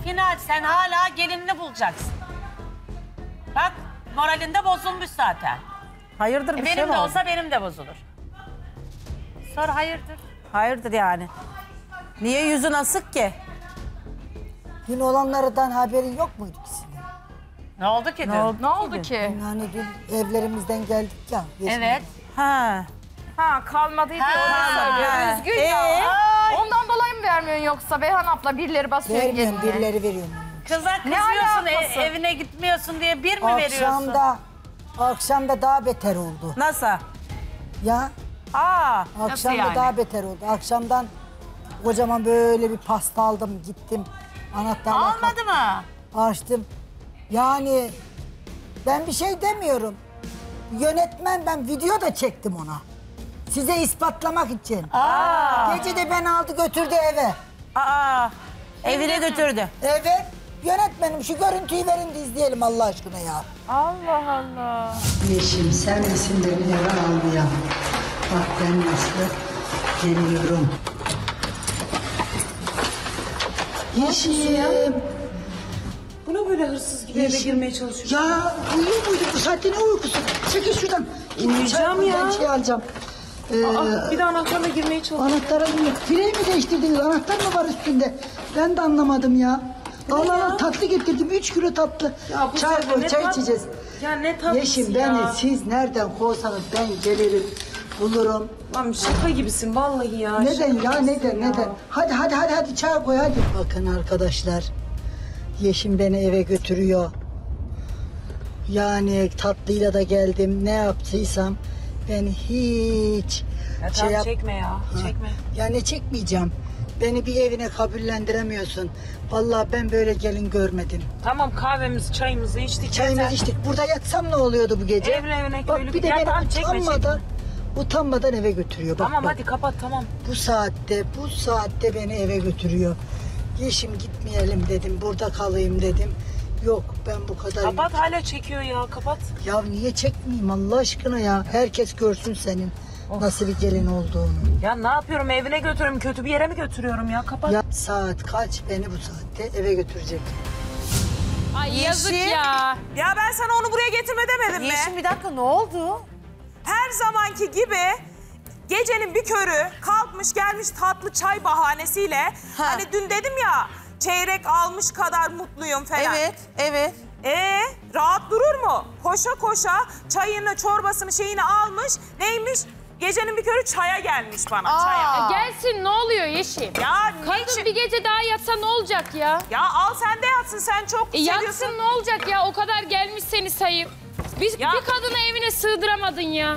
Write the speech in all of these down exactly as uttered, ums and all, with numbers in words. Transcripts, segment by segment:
final. Sen hala gelinini bulacaksın. Bak moralinde bozulmuş zaten. Hayırdır bir E, şey benim mi de oldu? olsa benim de bozulur. Sor hayırdır? Hayırdır yani. Niye yüzün asık ki? Dün olanlardan haberin yok muydu ki senin? Ne oldu ki dün? Ne oldu, Ne oldu ki? Yani dün evlerimizden geldik ya. Yeşim. Evet. Ha. Ha kalmadıydı Ha, orada söylüyor. ha. Üzgün Ee? ya. Ondan dolayı mı vermiyorsun yoksa Beyhan abla birileri basıyor Vermiyorum, geline? birileri veriyorum. Kıza Ne kızıyorsun e- alakası? evine gitmiyorsun diye bir mi veriyorsun? Akşamda, akşamda daha beter oldu. Nasıl? Ya Aa. akşamda yani? daha beter oldu. Akşamdan kocaman böyle bir pasta aldım, gittim. Anahtarla Almadı mı? açtım. Yani ben bir şey demiyorum. Yönetmen, ben video da çektim ona. Size ispatlamak için. Aa. Gece de ben aldı götürdü eve. Aa. Evine götürdü. Evet. Yönetmenim şu görüntüyü verin de izleyelim Allah aşkına ya. Allah Allah. Yeşim sen misin beni eve almayan? Bak ben nasıl geliyorum. Yeşim. Buna böyle hırsız gibi eve Yeşim. girmeye çalışıyor. Ya uyuyor muydun bu saatte ne uykusu? Çekil şuradan. Git, Uyuyacağım çay- ya. Ben şey alacağım. Ee, Aa, bir de anahtarla girmeye çalışıyor. Anahtarı mı? Fileyi mi değiştirdiniz? Anahtar mı var üstünde? Ben de anlamadım ya. Allah Allah tatlı getirdim. Üç kilo tatlı. Ya bu çay sefer koy, ne çay tat- içeceğiz. Ya ne tatlısı Yeşim ya. beni siz nereden kovsanız ben gelirim. Bulurum. Lan şaka gibisin vallahi ya. Neden şaka ya gibisin neden ya. neden? Hadi hadi hadi hadi çay koy hadi. Bakın arkadaşlar. Yeşim beni eve götürüyor. Yani tatlıyla da geldim. Ne yaptıysam ben hiç Ya şey tamam yap- çekme ya. Çekme. Ya ne çekmeyeceğim. Beni bir evine kabullendiremiyorsun. Vallahi ben böyle gelin görmedim. Tamam kahvemizi çayımızı içtik. Çayımızı yeter. içtik. Burada yatsam ne oluyordu bu gece? Evle evine Bak köylü. bir de Ya beni tamam, çekme, utanmadan, utanmadan eve götürüyor. Bak, Tamam bak. hadi kapat tamam. Bu saatte, bu saatte beni eve götürüyor. Yeşim gitmeyelim dedim, burada kalayım dedim. Yok ben bu kadar... Kapat hala çekiyor ya kapat. Ya niye çekmeyeyim Allah aşkına ya? Herkes görsün senin nasıl bir gelin olduğunu. Ya ne yapıyorum evine götürüyorum kötü bir yere mi götürüyorum ya kapat. Ya saat kaç beni bu saatte eve götürecek? Ay yazık ya. Ya ben sana onu buraya getirme demedim mi? Yeşim bir dakika ne oldu? Her zamanki gibi gecenin bir körü kalkmış gelmiş tatlı çay bahanesiyle. Ha. Hani dün dedim ya çeyrek almış kadar mutluyum falan. Evet, evet. Ee, rahat durur mu? Koşa koşa çayını, çorbasını, şeyini almış. Neymiş? Gecenin bir körü çaya gelmiş bana çaya. Gelsin ne oluyor Yeşim? Ya Kadın niçin? bir gece daha yatsa ne olacak ya? Ya al sen de yatsın sen çok E seviyorsun. yatsın ne olacak ya? O kadar gelmiş seni sayıp. Biz Ya- bir kadını evine sığdıramadın ya.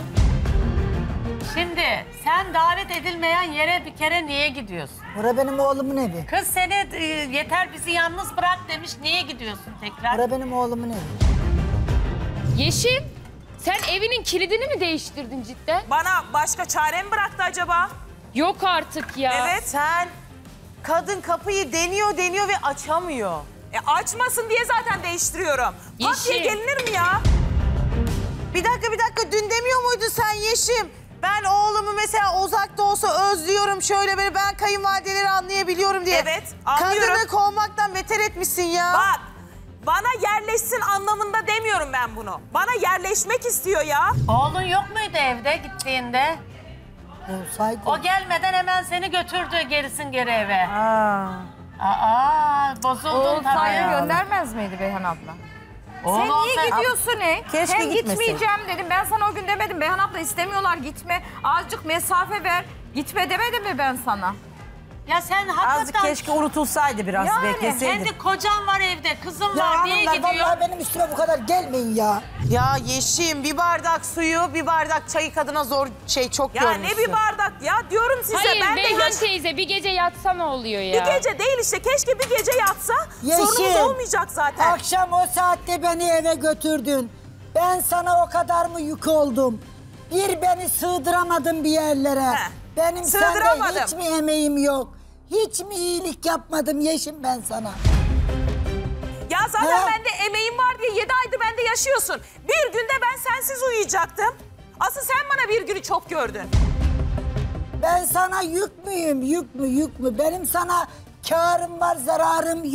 Şimdi sen davet edilmeyen yere bir kere niye gidiyorsun? Bura benim oğlumun evi. Kız seni e, yeter bizi yalnız bırak demiş. Niye gidiyorsun tekrar? Bura benim oğlumun evi. Yeşim, sen evinin kilidini mi değiştirdin cidden? Bana başka çare mi bıraktı acaba? Yok artık ya. Evet. Sen kadın kapıyı deniyor deniyor ve açamıyor. E açmasın diye zaten değiştiriyorum. Pat diye Yeşim. gelinir mi ya? Bir dakika bir dakika dün demiyor muydun sen Yeşim? Ben oğlumu mesela uzakta olsa özlüyorum şöyle böyle ben kayınvalideleri anlayabiliyorum diye. Evet, anlıyorum. Kadını kovmaktan beter etmişsin ya. Bak, bana yerleşsin anlamında demiyorum ben bunu. Bana yerleşmek istiyor ya. Oğlun yok muydu evde gittiğinde? Olsaydı. O gelmeden hemen seni götürdü gerisin geri eve. Aa. Aa, bozuldun tabii. göndermez miydi Beyhan abla? Oğlu Sen niye olsa- gidiyorsun ne? Keşke Hem gitmesin. gitmeyeceğim dedim. Ben sana o gün demedim. Beyhan abla istemiyorlar gitme. Azıcık mesafe ver. Gitme demedim mi ben sana? Ya sen Azıcık hakikaten keşke unutulsaydı biraz Yani, bekleseydin. kendi kocan var evde, kızın Ya var. Niye hanımlar gidiyor? vallahi benim üstüme bu kadar gelmeyin ya. Ya Yeşim bir bardak suyu bir bardak çayı kadına zor şey çok Ya görmüşsün. ne bir bardak ya diyorum size. Hayır ben de Beyhan yaş- teyze bir gece yatsa ne oluyor ya? Bir gece değil işte keşke bir gece yatsa Yeşim. sorunumuz olmayacak zaten. Akşam o saatte beni eve götürdün. Ben sana o kadar mı yük oldum? Bir beni sığdıramadın bir yerlere. He, Benim sende sığdıramadım. hiç mi emeğim yok? Hiç mi iyilik yapmadım Yeşim ben sana? Ya zaten He? bende emeğim var diye yedi aydır bende yaşıyorsun. Bir günde ben sensiz uyuyacaktım. Asıl sen bana bir günü çok gördün. Ben sana yük müyüm? Yük mü yük mü? Benim sana kârım var zararım yok.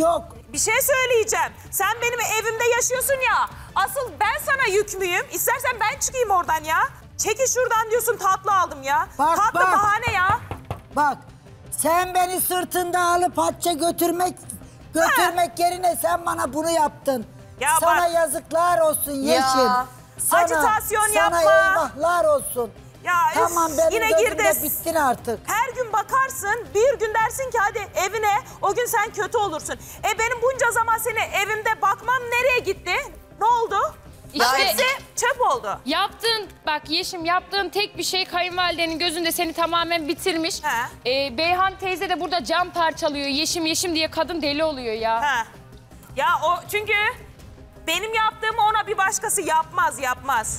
Bir şey söyleyeceğim. Sen benim evimde yaşıyorsun ya. Asıl ben sana yük müyüm? İstersen ben çıkayım oradan ya. Çekil şuradan diyorsun, tatlı aldım ya. Bak, tatlı bak. bahane ya. Bak sen beni sırtında alıp hacca götürmek götürmek yerine sen bana bunu yaptın. Ya sana bak. yazıklar olsun Yeşim. Sana, Acitasyon sana yapma. eyvahlar olsun. Ya Tamam üf, benim yine gözümde girdi. bittin artık. Her gün bakarsın, bir gün dersin ki hadi evine, o gün sen kötü olursun. E benim bunca zaman seni evimde bakmam nereye gitti? Ne oldu? İşte- Hepsi çöp oldu. Yaptığın, bak Yeşim, yaptığın tek bir şey kayınvalidenin gözünde seni tamamen bitirmiş. He. Ee, Beyhan teyze de burada cam parçalıyor. Yeşim Yeşim diye kadın deli oluyor ya. Ha. Ya o çünkü benim yaptığımı ona bir başkası yapmaz, yapmaz.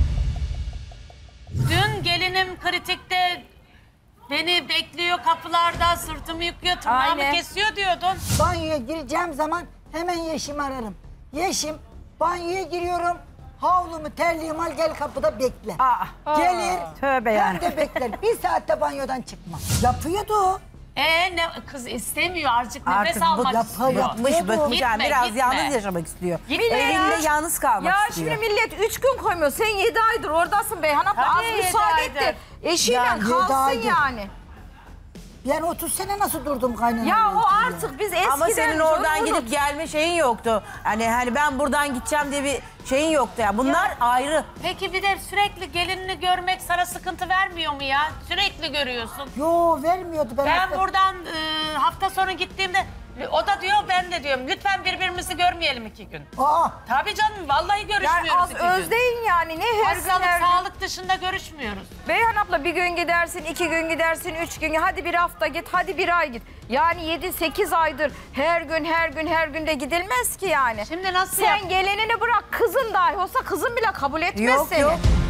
Dün gelinim kritikte beni bekliyor kapılarda, sırtımı yıkıyor, tırnağımı Aynen. kesiyor diyordun. Banyoya gireceğim zaman hemen Yeşim ararım. Yeşim banyoya giriyorum. Havlumu terliğimi al gel kapıda bekle. Aa. Gelir. Tövbe ben yani. de beklerim. Bir saatte banyodan çıkma. Yapıyordu o. Ee ne kız istemiyor artık nefes Artık bu almak yap- istiyor. yapmış, Bıkmış bıkmış Gitme, yani biraz gitme. yalnız yaşamak istiyor. Gitme Evinde ya. yalnız kalmak Ya istiyor. şimdi millet üç gün koymuyor. Sen yedi aydır oradasın Beyhan abla. Tabii Az yedi müsaade et de aydır. eşiyle Ya, yedi kalsın aydır. yani. Ben otuz sene nasıl durdum kaynanamla? Ya o oturuyor? artık biz eskiden... Ama senin oradan unut. gidip gelme şeyin yoktu. Hani hani ben buradan gideceğim diye bir şeyin yoktu ya. Bunlar ayrı. Peki bir de sürekli gelinini görmek sana sıkıntı vermiyor mu ya? Sürekli görüyorsun. Yo vermiyordu. Ben, Ben hatta- buradan e, hafta sonu gittiğimde o da diyor ben de diyorum lütfen birbirimizi görmeyelim iki gün. Aa, Tabii canım vallahi görüşmüyoruz Yani az iki gün. özleyin yani. Ne her gün Hastalık, her gün. sağlık dışında görüşmüyoruz. Beyhan abla bir gün gidersin, iki gün gidersin, üç gün. Hadi bir hafta git, hadi bir ay git. Yani yedi sekiz aydır her gün, her gün, her gün de gidilmez ki yani. Şimdi nasıl Sen yap- gelenini bırak, kızın dahi olsa kızın bile kabul etmez Yok seni. yok.